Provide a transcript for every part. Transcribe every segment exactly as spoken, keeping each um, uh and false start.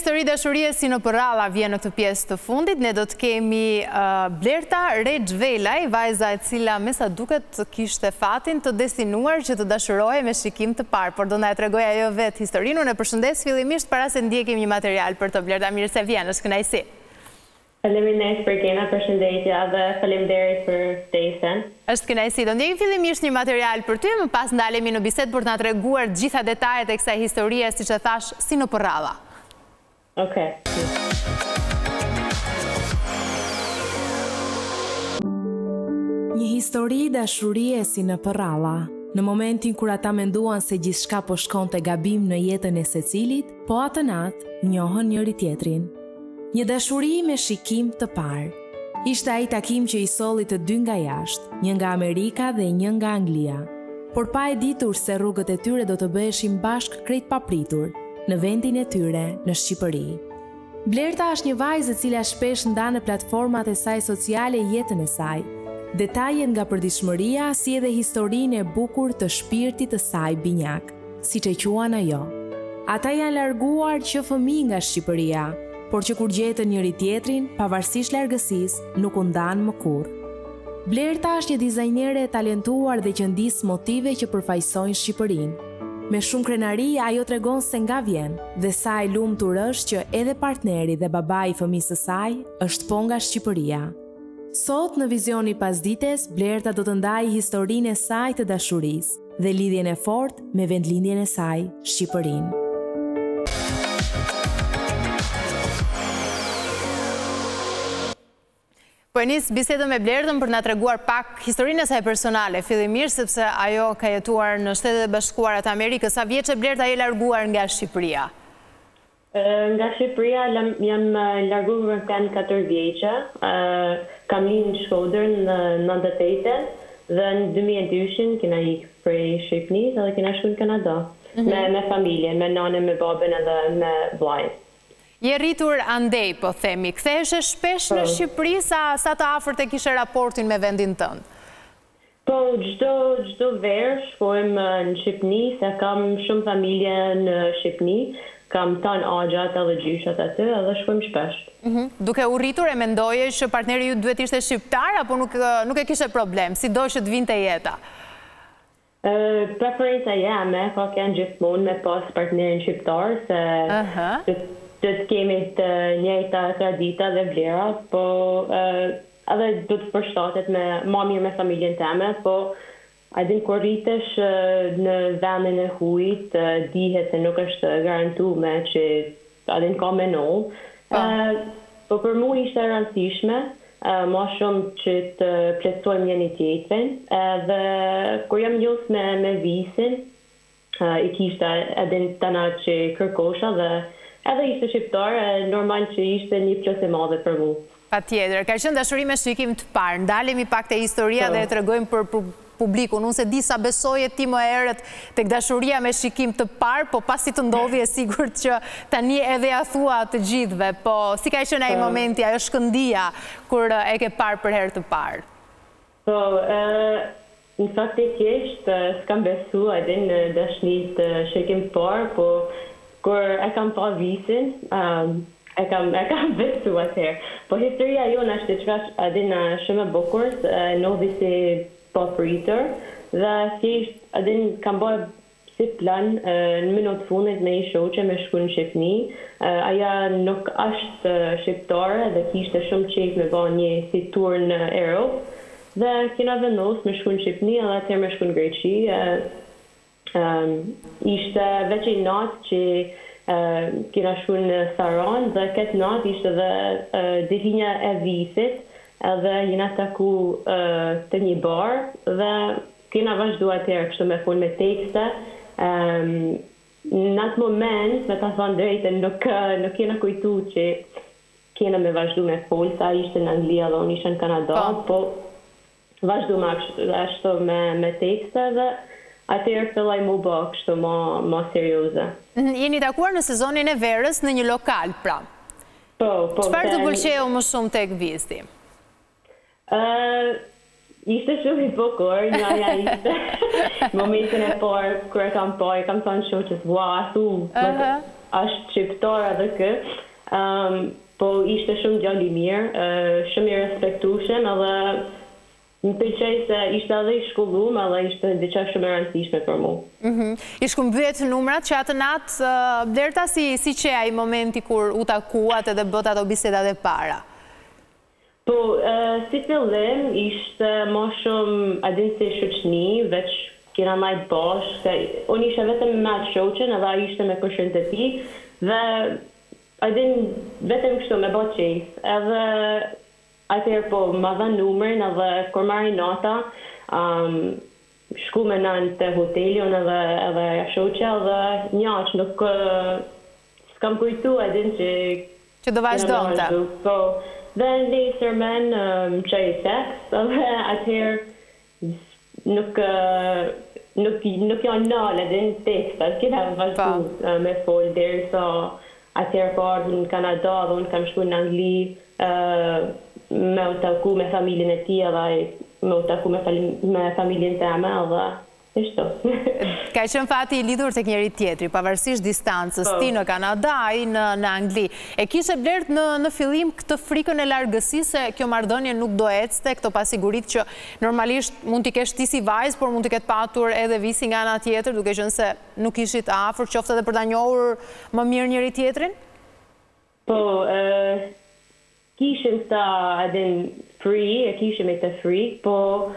histori dashurie si në përralla vjen në këtë pjesë të fundit. Ne do të kemi uh, Blerta Rrjetin, vajza e cila me sa duket kishte fatin të destinuar që të dashurohej me shikim të parë, por do na e tregoj ajo vetë historinë. Unë e përshëndes fillimisht para se ndjekim një material për të. Blerta, mirë se vjen, është kënaqësi. Faleminderit për kena, përshëndetje dhe faleminderit për ftesën. Është kënaqësi. Do ndjekim fillimisht një material për ty, më pas ndalemi në bisedë për të na treguar të gjitha detajet e kësaj historie, siç e thash, si në përralla. Okej. Një histori dashurie si në përralla. Në momentin kur ata menduan se gjithçka po shkonte gabim në jetën e secilit, po atë natë njohën njëri tjetrin. Një dashuri me shikim të parë. Ishte ai takim që i solli të dy nga jashtë, një nga Amerika dhe një nga Anglia. Por pa e ditur se rrugët e tyre do të bëheshin bashk krejt papritur, në vendin e tyre në Shqipëri. Blerta është një vajzë e cila shpesh ndan në platformat e saj sociale jetën e saj. Detajet nga përditshmëria si edhe historinë e bukur të shpirtit të saj binjak, siç e quan ajo. Ata janë larguar që fëmijë nga Shqipëria, por që kur gjetën njëri tjetrin, pavarësisht largësisë, nuk u ndan më kurrë. Blerta është një dizajnere e talentuar dhe që ndis motive që përfaqësojnë Shqipërinë. Me shumë krenari, ajo tregon se nga vjen dhe sa e lumtur është që edhe partneri dhe babai i fëmisë së saj është po nga Shqipëria. Sot në Vizioni Pasdites, Blerta do të ndajë historinë e saj të dashurisë dhe lidhjen e fortë me vendlindjen e saj, Shqipërinë. Po e nis bisedën me Blertën për na treguar pak historinë e saj personale, fillimisht sepse ajo ka jetuar në Shtetet e Bashkuara të Amerikës. Sa vjeç e Blerta je larguar nga Shqipëria? Nga Shqipëria jam larguar kanë katër vjeçë. Kam lind në Shkodër në nëntëdhjetë e tetë dhe në dy mijë e dy kena ikë prej Shqipërisë dhe kena shkuar në Kanada me me familjen, me nanën, me babën edhe me vllajën. Je rritur andej, po themi. Ktheheshe shpesh në Shqipëri, sa, sa të afërt e kishe raportin me vendin tënd? Po, çdo çdo verë shkojmë në Shqipëni, se kam shumë familje në Shqipëni, kam tan axhat edhe gjyshat aty, edhe shkojmë shpesh. Mm -hmm. Duke u rritur, e mendoje që partneri ju duhet ishte shqiptar, apo nuk, nuk e kishe problem, si do që të vinte jeta? Uh, preferenca jeme, ka kënë gjithmonë me pas partnerin shqiptar, se uh -huh. të të kemi të njëjta tradita dhe vlera, po uh, edhe do të përshtatet me ma mirë me familjen teme, po a din kur rritesh uh, në vendin e hujit, uh, dihet se nuk është garantume që a din ka me nol. Uh, po për mu ishte rëndësishme, uh, ma shumë që të pletsojmë njëni tjetrin, dhe kur jam njës me, me visin, uh, i kishte edhe tana që kërkosha dhe edhe ishte shqiptar, normal që ishte një plus e madhe për mu. Patjetër, ka qenë dashuri me shikim të parë. Ndalemi pak te historia dhe e tregojmë për publikun. Unë se di sa besoje ti më herët tek dashuria me shikim të parë, po pasi të ndodhi e sigurt që tani edhe ja thua të gjithëve, po si ka qenë ai momenti, ajo shkëndija kur e ke parë për herë të parë? Po, në faktikisht s'kam besu edhe në dashnit shikim të parë, po kur e kam pa visin, um, e kam, e kam besu atëherë. Po historia jonë është që edhe në shumë e bukur, ndodhi si pa pritur, dhe thjesht edhe kam bërë si plan në minutë fundit me i shoqe me shku në Shqipëni. Aja nuk është shqiptare dhe kishte shumë qejf me bërë një si tur në Europë, dhe kena vendos me shku në Shqipëni edhe atëherë me shku në Greqi. Um, ishte veç i natë që uh, kena shku në Saran dhe këtë natë ishte dhe uh, ditinja e visit edhe jena taku uh, të një bar dhe kena vazhdu atëherë kështu me fun me tekste. Um, në atë moment, me ta thonë drejtë, nuk, nuk kena kujtu që kena me vazhdu me fol, sa ishte në Anglia dhe unë ishte në Kanada, po, po vazhdu me ashtu me, me tekste dhe atëherë filloj mu bë kështu ma, ma serioze. Jeni takuar në sezonin e verës në një lokal, pra? Po, po. Çfarë të pëlqeu më shumë tek viziti? Uh, ishte shumë i bukur, njaja ishte momentin e parë kur e kam parë, kam thënë shoqës, "Ua, thu, është shqiptar edhe kë, um, po ishte shumë djalë i mirë, uh, shumë i respektueshëm edhe më pëlqej se ishte edhe i shkollum edhe ishte diçka shumë e rëndësishme për mua. Mm -hmm. I shkëmbyet numrat që atë natë, uh, Blerta, si, si që ai momenti kur u takuat edhe bët ato bisedat e para? Po, uh, si fillim ishte më shumë a din si shoqni, veç kena majtë bashkë, se unë ishe vetëm me atë shoqen edhe ai ishte me kushën të tij dhe a din vetëm kështu me bë qejf. Edhe atëherë po ma dha numrin edhe kur marri nata, um, shku me nën te hoteli unë edhe edhe shoqja edhe njaq nuk uh, s'kam kujtu a din që që do vazhdonte. Po, dhe nesër men um, çaj seks edhe atëherë nuk uh, nuk nuk janë nale din tekstat, kena vazhdu uh, me fol derisa atëherë po ardhën në Kanada dhe unë kam shku në Angli uh, me u taku me familjen e tij edhe me u taku me, me familjen teme edhe ishto. Ka qenë fati i lidhur tek njëri tjetri, pavarësisht distancës, ti në Kanada, ai në, në Angli. E kishe Blert në, në fillim këtë frikën e largësisë se kjo marrëdhënie nuk do ecte, këto pasiguritë që normalisht mund t'i kesh ti si vajzë, por mund t'i ketë patur edhe Visi nga ana tjetër, duke qenë se nuk ishit afër, qoftë edhe për ta njohur më mirë njëri tjetrin? Po, uh, kishim ta adin free, e kishim e të free, po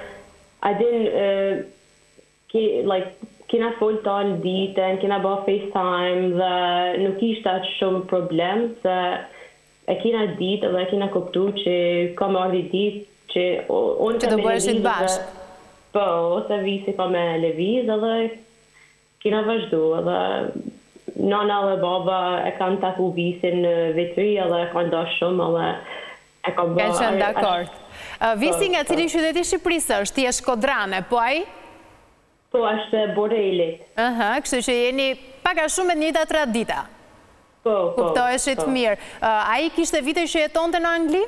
adin uh, ki, like, kena fol tanë ditën, kena ba FaceTime dhe nuk ishte atë shumë problem, se e kena ditë dhe e kena kuptu që kam ardhi ditë që unë që do bëreshit bashkë. Po, ose Visi pa me lëviz edhe kena vazhdu edhe nana dhe baba e kanë taku Visin në vetëri edhe e kanë dash shumë edhe e kanë bërë. Kanë qenë dakord. Visi nga cili qytet i Shqipërisë është? Ti je shkodrane, po ai? Po, është Borelit. Aha, kështu që jeni paka shumë me të njëjta tradita. Po, po. Kuptoheshit mirë. Ai kishte vite që jetonte në Angli?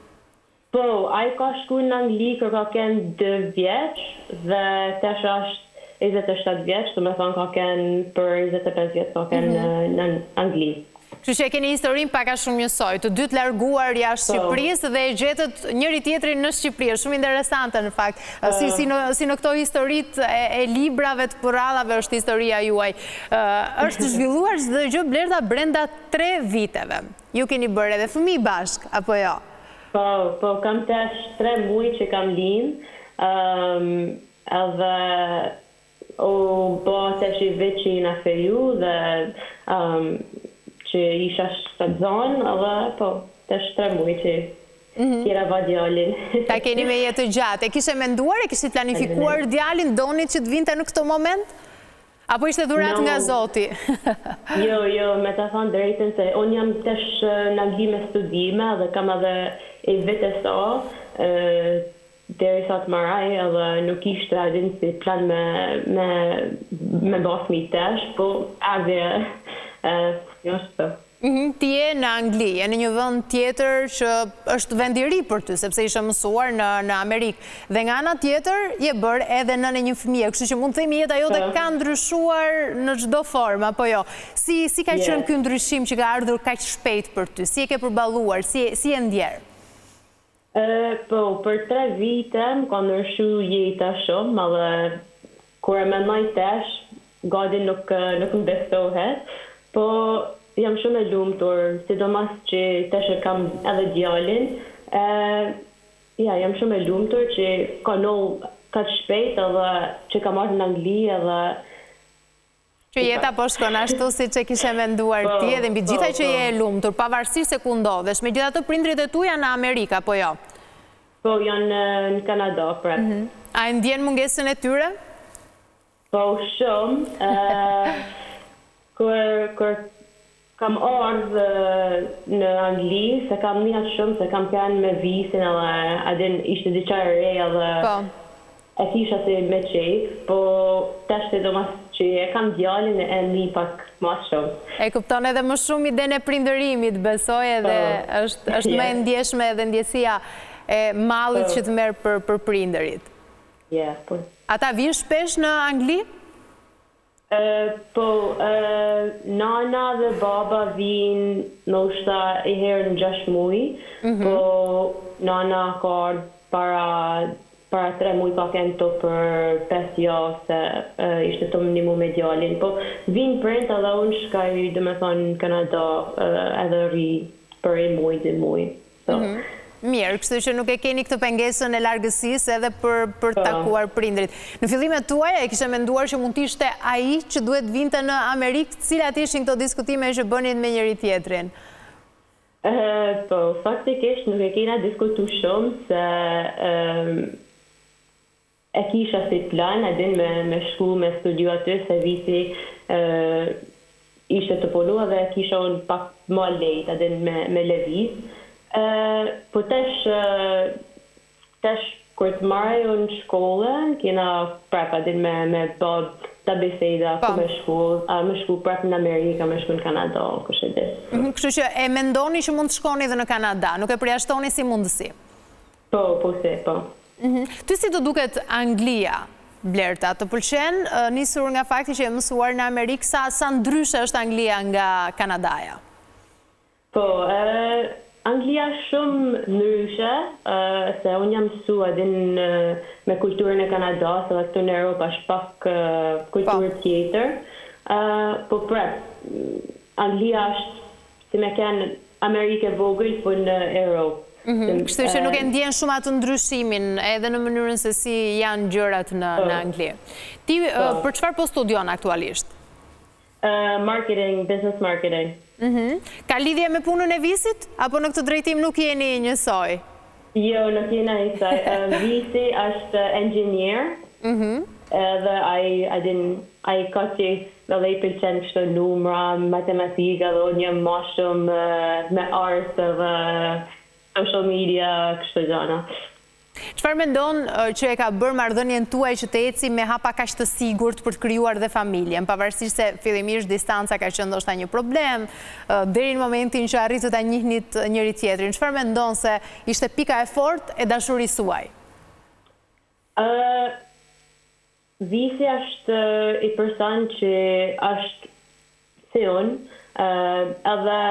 Po, ai ka shku në Angli kur ka qenë dy vjeç dhe tash është njëzet e shtatë vjeç, do të thonë ka qenë për njëzet e pesë vjeç ka qenë në Angli. Kështu që e keni historinë paka shumë njësoj, të dytë larguar jashtë Shqipërisë dhe e gjetët njëri tjetrin në Shqipëri, shumë interesante në fakt. Si, si, në, si në këto historitë e, e librave të përrallave është historia juaj. Uh, është zhvilluar çdo gjë Blerta brenda tre viteve. Ju keni bërë edhe fëmijë bashkë, apo jo? Po, po, kam tash tre muaj që kam lind, um, edhe o po tash i veçi në feju dhe um, që isha shtazon, edhe po, tash tre muaj që tjera va djalin. Ta keni me jetë gjatë. E kishe menduar, e kishte planifikuar djalin, doni që të vinte në këtë moment? Apo ishte dhurat no. nga Zoti? Jo, jo, me të thonë drejtën se unë jam tash në Angli me studime dhe kam edhe e vete sa, deri sa të maraj edhe nuk ishte adin si plan me, me, me basmi tash, po avje jo shtë. Mm -hmm. Ti je në Angli, je në një vend tjetër që është vend i ri për ty, sepse ishe mësuar në, në Amerikë. Dhe nga ana tjetër je bërë edhe nënë e një fëmije, kështu që mund të themi jeta jote ka ndryshuar në çdo formë, apo jo? Si, si ka qenë ky ndryshim që ka ardhur kaq shpejt për ty? Si e ke përballuar? Si, si e ndjer? Uh, po, për tre vite më ka ndryshu jeta shumë, edhe kur e mendoj tash, gati nuk, nuk më besohet, po jam shumë e lumtur, sidomos që tash e kam edhe djalin. E, ja, jam shumë e lumtur që ka nol kaq shpejt edhe që kam ardhur në Angli edhe që jeta po shkon ashtu siç e kishe menduar ti edhe mbi gjitha që je e lumtur, pavarësisht se ku ndodhesh. Megjithatë prindrit e tu janë në Amerikë apo jo? Po janë në Kanada, pra. Mm -hmm. A e ndjen mungesën e tyre? Po shumë. uh, kur kur kam ardhë në Angli, se kam njët shumë, se kam kanë me Visin, edhe adin ishte diqa e re, edhe e kisha si me qejf, po tash të do mas që e kam djalin e një pak mas shumë. E kupton edhe më shumë i den e prindërimit, besoj, edhe është, është me ndjeshme edhe ndjesia e mallit që të merë për, për prindërit. Yeah, po. Ata vinë shpesh në Angli? Po, nana dhe baba vinë ndoshta i herë në gjashtë muaj, po nana ka para para tre muaj ka kënë të për pesë javë se ishte të mënimu me djalin, po vinë print edhe unë shkaj dhe me thonë në Kanada edhe ri për e muaj dhe muaj. Mirë, kështu që nuk e keni këtë pengesën e largësisë edhe për, për takuar prindrit. Në fillimet tuaja e kishe menduar që mund t'ishte ai që duhet vinte në Amerikë, cilat ishin këto diskutime që bënin me njëri tjetrin? Uh, po, faktikisht nuk e kena diskutu shumë se um, e kisha si plan, edhin me, me shku me studiu aty se visi uh, ishte të polua dhe kisha unë pak më lejt, edhin me, me leviz. Uh, po tesh, uh, tesh kur të marrë unë në shkollë, kena prap edhin me, me bab të biseda, ku me shku, uh, me shku prap në Amerika, me shku në Kanada, kështë edhe. Kështu që e mendoni që mund të shkoni dhe në Kanada, nuk e përjashtoni si mundësi? Po, po se, po. Ty si të duket Anglia, Blerta, të pëlqen nisur nga fakti që e mësuar në Amerikë, sa, sa ndryshe është Anglia nga Kanadaja? Po, uh, Anglia shumë ndryshe, uh, se unë jam mësu edhin uh, me kulturën e Kanadas, edhe këtu në Europë është pak uh, kulturë tjetër. Uh, po prep, Anglia është, si me kenë Amerike vogël, po në Europë. Kështu që nuk e ndjen shumë atë ndryshimin edhe në mënyrën se si janë gjërat në, në Angli. Ti për çfarë po studion aktualisht? Marketing, business marketing. Ka lidhje me punën e Visit? Apo në këtë drejtim nuk jeni njësoj? Jo, nuk jena njësoj. Visi është engineer, edhe ai ka që edhe i pëlqen kështë numra, matematika, dhe unë jam ma shumë me art dhe social media, kështë gjana. Çfarë mendon që e ka bërë marrëdhënien tuaj që të eci me hapa kaq të sigurt për të krijuar dhe familjen, pavarësisht se fillimisht distanca ka qenë ndoshta një problem, deri në momentin që arritët ta njihnit njëri tjetrin. Çfarë mendon se ishte pika e fortë e dashurisë suaj? Uh, Visi është i person që është si unë, uh, edhe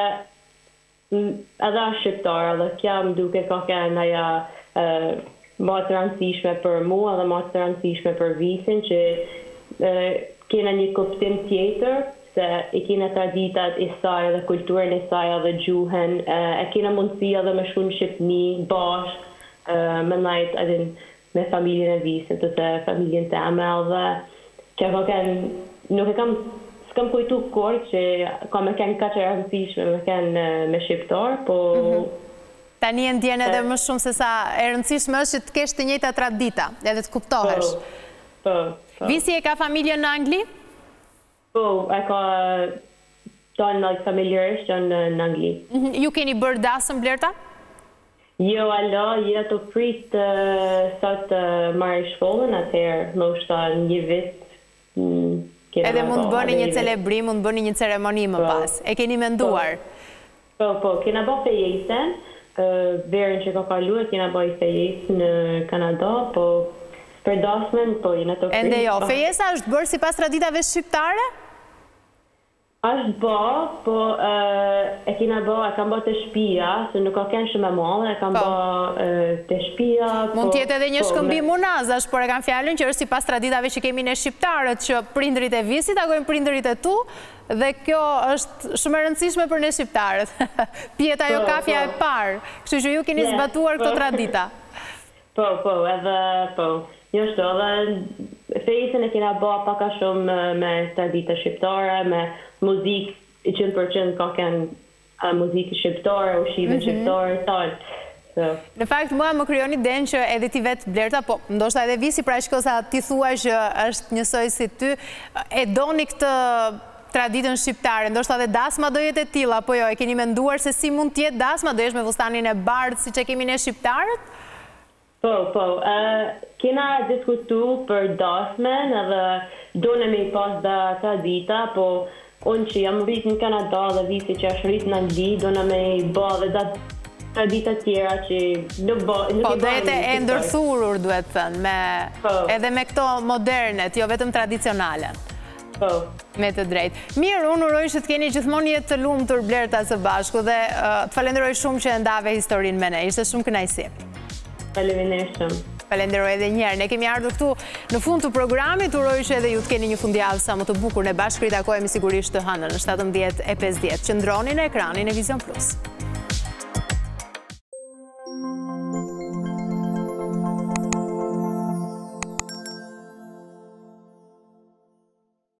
edhe është shqiptar, edhe kja më duke ka kënë aja uh, ma të rëndësishme për mua dhe ma të rëndësishme për Visin, që uh, kena një kuptim tjetër, se i kena traditat i saj dhe kulturën i saj dhe gjuhën, uh, e kena mundësia dhe me shku në Shqipni bashkë, uh, me najt edhin me familjen e Visin, të të familjen të amel dhe që ka kënë, nuk e kam s'kam kujtu kur që ka me kënë ka që rëndësishme me kënë me shqiptar, po... Tani e ndjen edhe më shumë se sa e rëndësishme është që të kesh të njëjta tradita, edhe të kuptohesh. Po, po. Visi e ka familjen në Angli? Po, e ka tonë në familjerisht në Angli. Ju keni bërë dasëm, Blerta? Jo, alo, jo të prit sot të marrë shkollën atëherë, në ushta një vit. Edhe mund të bëni një celebrim, mund të bëni një ceremoni më pas. E keni menduar? Po, po, kena bë fejesen, verën që ka kalu e kena bë fejesen në Kanada, po për dasmen, po jena të prit. Ende jo, fejesa është bërë si pas traditave shqiptare? Ashtë bë, po e kena bë, e kam bë të shpia, se nuk ka kënë shumë e madhe, e kam bë të shpia. Mund tjetë edhe një shkëmbim unazash, por e kam fjallën që është si pas traditave që kemi në shqiptarët, që prindrit e Visit agojnë prindrit e tu, dhe kjo është shumë e rëndësishme për ne shqiptarët. Pjeta jo kafja e parë, kështu që ju keni zbatuar këto tradita. Po, po, edhe, po. Një shto, dhe fejsen e kena ba paka shumë me tradita shqiptare, me muzik i cent për cent ka kënë muzikë shqiptare, ushqive shqiptare, talë. Në fakt, mua më kryoni den që edhe ti vetë, Blerta, po ndoshta edhe Visi, pra shko sa ti thua që është njësoj si ty, e doni këtë traditën shqiptare, ndoshta edhe dasma do jetë e tilla, po jo, e keni menduar se si mund tjetë dasma, do jesh me fustanin e bardhë si që kemi ne shqiptarët? Po, po, kena diskutu për dasmen edhe do në me i pas dhe tradita, po unë që jam rritë në Kanada dhe Visi që është rritë në Angli, do në me i ba dhe da tradita tjera që nuk ba... Po, do jetë e ndërthurur, duhet thënë, edhe me këto modernet, jo vetëm tradicionale. Po. Me të drejtë. Mirë, unë uroj që të keni gjithmonë jetë të lumtur blerta së bashku dhe uh, të falenderoj shumë që ndave historinë me ne. Ishte shumë kënaqësi. Faleminderit shumë. Falenderoj edhe një herë. Ne kemi ardhur këtu në fund të programit. Uroj që edhe ju të keni një fundjavë sa më të bukur. Ne bashkë ritakojemi sigurisht të hënën në shtatëmbëdhjetë e pesëdhjetë. Qëndroni në ekranin e Vizion Plus.